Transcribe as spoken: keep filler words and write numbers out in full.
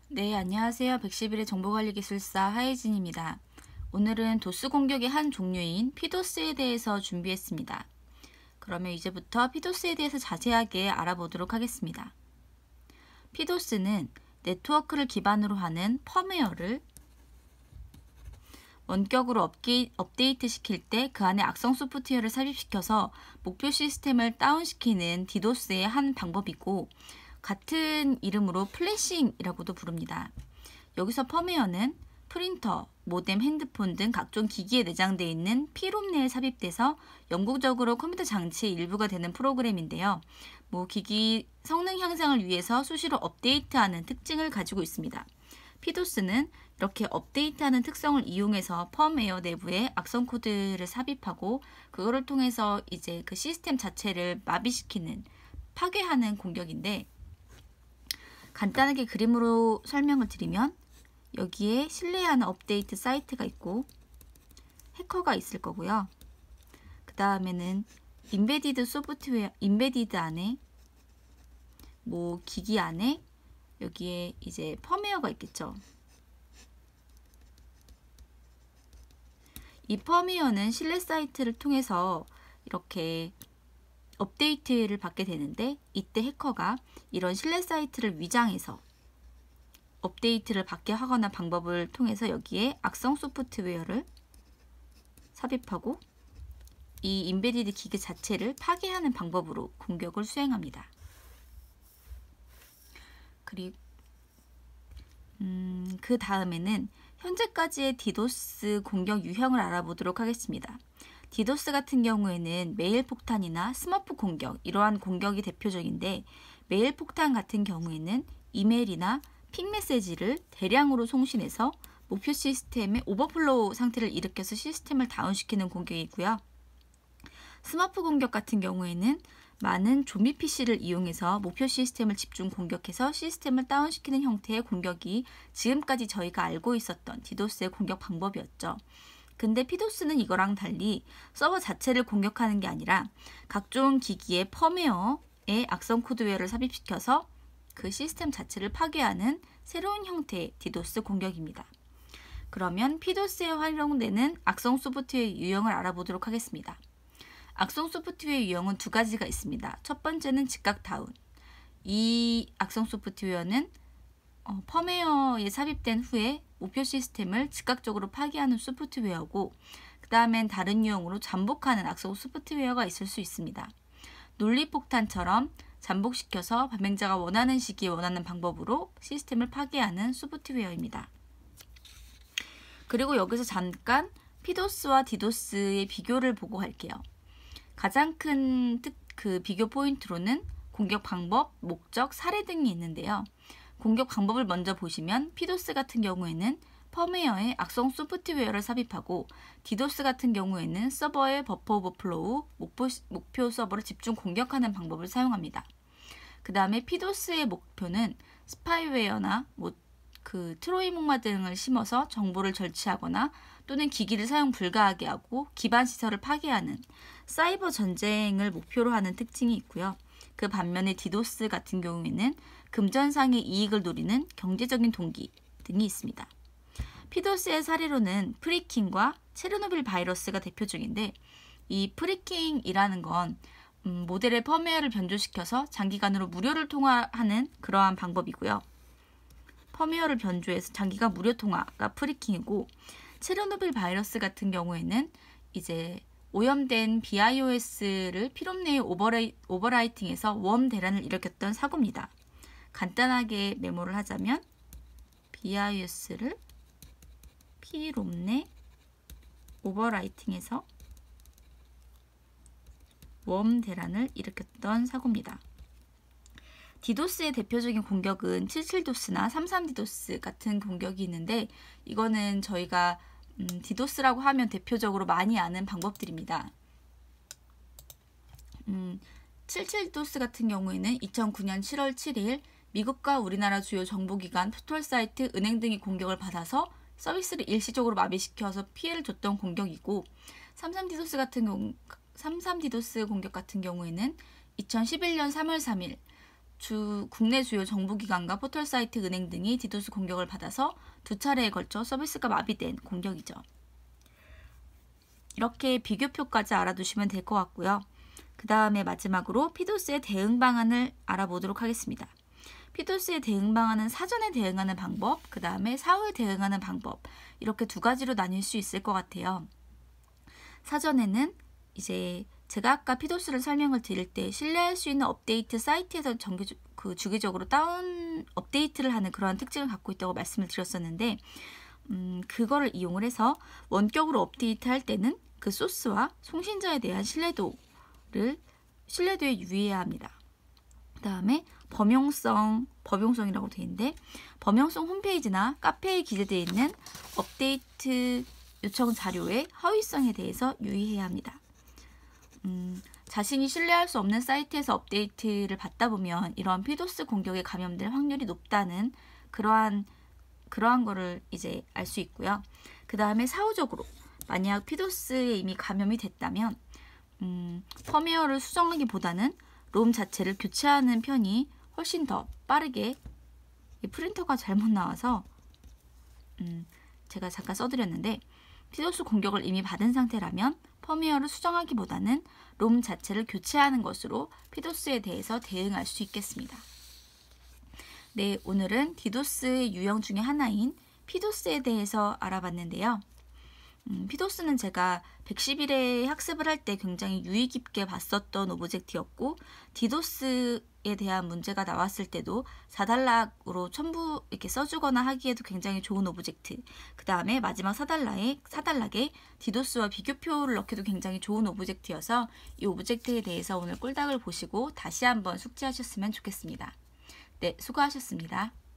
네, 안녕하세요. 백십일의 정보관리기술사 하혜진입니다. 오늘은 도스 공격의 한 종류인 피도스에 대해서 준비했습니다. 그러면 이제부터 피도스에 대해서 자세하게 알아보도록 하겠습니다. 피도스는 네트워크를 기반으로 하는 펌웨어를 원격으로 업기, 업데이트 시킬 때 그 안에 악성 소프트웨어를 삽입시켜서 목표 시스템을 다운시키는 디도스의 한 방법이고, 같은 이름으로 플래싱이라고도 부릅니다. 여기서 펌웨어는 프린터, 모뎀, 핸드폰 등 각종 기기에 내장되어 있는 피롬 내에 삽입돼서 영구적으로 컴퓨터 장치의 일부가 되는 프로그램인데요. 뭐 기기 성능 향상을 위해서 수시로 업데이트하는 특징을 가지고 있습니다. 피도스는 이렇게 업데이트하는 특성을 이용해서 펌웨어 내부에 악성 코드를 삽입하고 그거를 통해서 이제 그 시스템 자체를 마비시키는, 파괴하는 공격인데, 간단하게 그림으로 설명을 드리면 여기에 신뢰하는 업데이트 사이트가 있고 해커가 있을 거고요. 그 다음에는 인베디드 소프트웨어, 인베디드 안에 뭐 기기 안에 여기에 이제 펌웨어가 있겠죠. 이 펌웨어는 신뢰 사이트를 통해서 이렇게 업데이트를 받게 되는데, 이때 해커가 이런 신뢰 사이트를 위장해서 업데이트를 받게 하거나 방법을 통해서 여기에 악성 소프트웨어를 삽입하고 이 인베디드 기기 자체를 파괴하는 방법으로 공격을 수행합니다. 그리고 음, 그 다음에는 현재까지의 디도스 공격 유형을 알아보도록 하겠습니다. 디도스 같은 경우에는 메일 폭탄이나 스머프 공격, 이러한 공격이 대표적인데, 메일 폭탄 같은 경우에는 이메일이나 핑 메시지를 대량으로 송신해서 목표 시스템의 오버플로우 상태를 일으켜서 시스템을 다운시키는 공격이고요. 스머프 공격 같은 경우에는 많은 조미 피씨를 이용해서 목표 시스템을 집중 공격해서 시스템을 다운시키는 형태의 공격이 지금까지 저희가 알고 있었던 디도스의 공격 방법이었죠. 근데 피도스는 이거랑 달리 서버 자체를 공격하는 게 아니라 각종 기기의 펌웨어에 악성 코드웨어를 삽입시켜서 그 시스템 자체를 파괴하는 새로운 형태의 디도스 공격입니다. 그러면 피도스에 활용되는 악성 소프트웨어 유형을 알아보도록 하겠습니다. 악성 소프트웨어 유형은 두 가지가 있습니다. 첫 번째는 즉각 다운. 이 악성 소프트웨어는 어, 펌웨어에 삽입된 후에 목표 시스템을 즉각적으로 파괴하는 소프트웨어고, 그 다음엔 다른 유형으로 잠복하는 악성 소프트웨어가 있을 수 있습니다. 논리폭탄처럼 잠복시켜서 발명자가 원하는 시기에 원하는 방법으로 시스템을 파괴하는 소프트웨어입니다. 그리고 여기서 잠깐 피도스와 디도스의 비교를 보고 갈게요. 가장 큰 그 비교 포인트로는 공격 방법, 목적, 사례 등이 있는데요. 공격 방법을 먼저 보시면 피도스 같은 경우에는 펌웨어에 악성 소프트웨어를 삽입하고, 디도스 같은 경우에는 서버의 버퍼 오버플로우, 목표, 목표 서버를 집중 공격하는 방법을 사용합니다. 그 다음에 피도스의 목표는 스파이웨어나 뭐 그 트로이 목마 등을 심어서 정보를 절취하거나 또는 기기를 사용 불가하게 하고 기반 시설을 파괴하는 사이버 전쟁을 목표로 하는 특징이 있고요. 그 반면에 디도스 같은 경우에는 금전상의 이익을 노리는 경제적인 동기 등이 있습니다. 피도스의 사례로는 프리킹과 체르노빌 바이러스가 대표적인데, 이 프리킹이라는 건 음, 모델의 펌웨어를 변조시켜서 장기간으로 무료를 통화하는 그러한 방법이고요. 펌웨어를 변조해서 장기간 무료 통화가 프리킹이고, 체르노빌 바이러스 같은 경우에는 이제 오염된 비아이오에스를 피롬 내에 오버라이, 오버라이팅해서 웜 대란을 일으켰던 사고입니다. 간단하게 메모를 하자면 비아이오에스를 피롬 내 오버라이팅해서 웜 대란을 일으켰던 사고입니다. 디도스의 대표적인 공격은 칠십칠 도스나 삼십삼 디도스 같은 공격이 있는데, 이거는 저희가 음, 디도스라고 하면 대표적으로 많이 아는 방법들입니다. 음, 칠십칠 도스 같은 경우에는 이천구 년 칠월 칠일 미국과 우리나라 주요 정보기관, 포털 사이트, 은행 등이 공격을 받아서 서비스를 일시적으로 마비시켜서 피해를 줬던 공격이고, 삼십삼 디도스 같은 경우 삼십삼 디도스 공격 같은 경우에는 이천십일 년 삼월 삼일 주, 국내 주요 정부기관과 포털사이트, 은행 등이 디도스 공격을 받아서 두 차례에 걸쳐 서비스가 마비된 공격이죠. 이렇게 비교표까지 알아두시면 될 것 같고요. 그 다음에 마지막으로 피도스의 대응 방안을 알아보도록 하겠습니다. 피도스의 대응 방안은 사전에 대응하는 방법, 그 다음에 사후에 대응하는 방법, 이렇게 두 가지로 나뉠 수 있을 것 같아요. 사전에는 이제 제가 아까 피도스를 설명을 드릴 때 신뢰할 수 있는 업데이트 사이트에서 정기, 그 주기적으로 다운 업데이트를 하는 그러한 특징을 갖고 있다고 말씀을 드렸었는데, 음, 그거를 이용을 해서 원격으로 업데이트할 때는 그 소스와 송신자에 대한 신뢰도를 신뢰도에 유의해야 합니다. 그 다음에 범용성, 범용성이라고 되어 있는데, 범용성 홈페이지나 카페에 기재되어 있는 업데이트 요청 자료의 허위성에 대해서 유의해야 합니다. 음, 자신이 신뢰할 수 없는 사이트에서 업데이트를 받다 보면 이러한 피도스 공격에 감염될 확률이 높다는 그러한 그러한 거를 이제 알 수 있고요. 그 다음에 사후적으로 만약 피도스에 이미 감염이 됐다면 음, 펌웨어를 수정하기보다는 롬 자체를 교체하는 편이 훨씬 더 빠르게, 이 프린터가 잘못 나와서 음, 제가 잠깐 써드렸는데, 피도스 공격을 이미 받은 상태라면 펌웨어를 수정하기보다는 롬 자체를 교체하는 것으로 피도스에 대해서 대응할 수 있겠습니다. 네, 오늘은 디도스의 유형 중에 하나인 피도스에 대해서 알아봤는데요. 음, 피도스는 제가 백십 일에 학습을 할 때 굉장히 유의 깊게 봤었던 오브젝트였고, 디도스에 대한 문제가 나왔을 때도 사 단락으로 첨부 이렇게 써주거나 하기에도 굉장히 좋은 오브젝트, 그 다음에 마지막 사 단락에, 사 단락에 디도스와 비교표를 넣기도 굉장히 좋은 오브젝트여서 이 오브젝트에 대해서 오늘 꼴닥을 보시고 다시 한번 숙지하셨으면 좋겠습니다. 네, 수고하셨습니다.